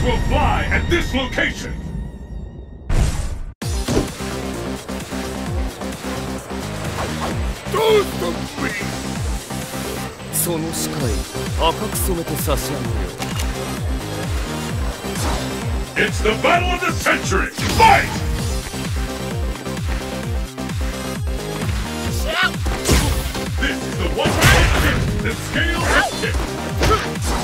will fly at this location! その視界赤く染めて差し上げよう。 It's the battle of the century! Fight! This is the one-man hit! The scale has tipped!